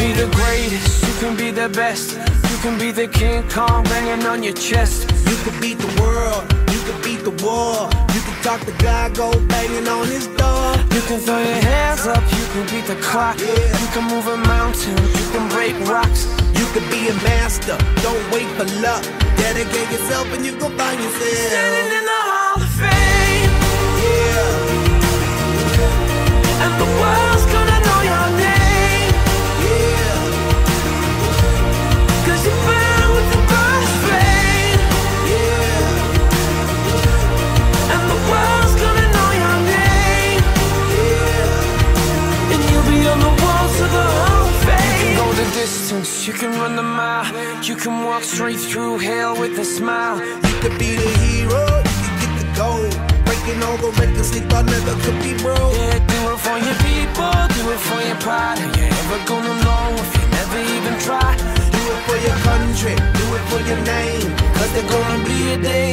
be the greatest, you can be the best. You can be the King Kong banging on your chest. You can beat the world, you can beat the war. You can talk to God, go banging on his door. You can throw your hands up, you can beat the clock. You can move a mountain, you can break rocks. You can be a master, don't wait for luck. Dedicate yourself and you gon' find yourself standing in the Hall of Fame. Yeah. And the world's gonna know your name. Yeah. Cause you burn with the burst flame. Yeah. And the world's gonna know your name. Yeah. And you'll be on the walls of the Hall of Fame. You can go the distance, you can run the mile. You can walk straight through hell with a smile. You could be the hero, you can get the gold. Breaking all the records they thought never could be broke. Yeah, do it for your people, do it for your pride. Are you ever gonna know if you never even try? Do it for your country, do it for your name. Cause there's gonna be a day